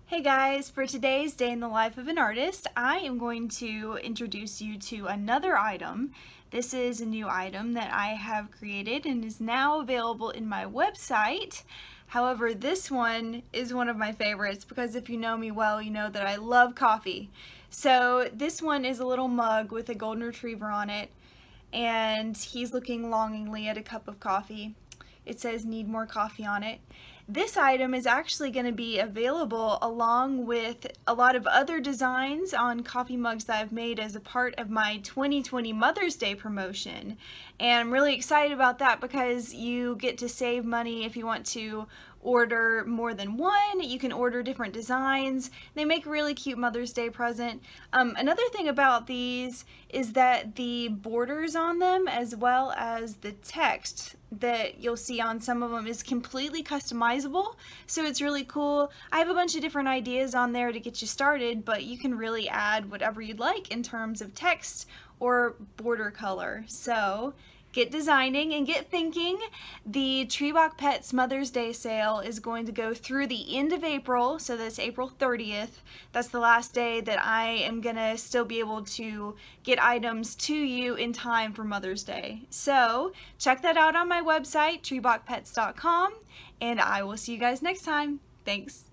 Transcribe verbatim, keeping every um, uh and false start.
Hey guys, for today's Day in the Life of an Artist, I am going to introduce you to another item. This is a new item that I have created and is now available in my website. However, this one is one of my favorites because if you know me well, you know that I love coffee. So this one is a little mug with a golden retriever on it, and he's looking longingly at a cup of coffee. It says "Need more coffee" on it. This item is actually going to be available along with a lot of other designs on coffee mugs that I've made as a part of my twenty twenty Mother's Day promotion. And I'm really excited about that because you get to save money if you want to order more than one. You can order different designs. They make a really cute Mother's Day present. Um, another thing about these is that the borders on them, as well as the text that you'll see on some of them, is completely customizable, so it's really cool. I have a bunch of different ideas on there to get you started, but you can really add whatever you'd like in terms of text or border color. So get designing and get thinking. The Trebach Pets Mother's Day sale is going to go through the end of April, so that's April thirtieth. That's the last day that I am gonna still be able to get items to you in time for Mother's Day. So check that out on my website, trebach pets dot com, and I will see you guys next time. Thanks.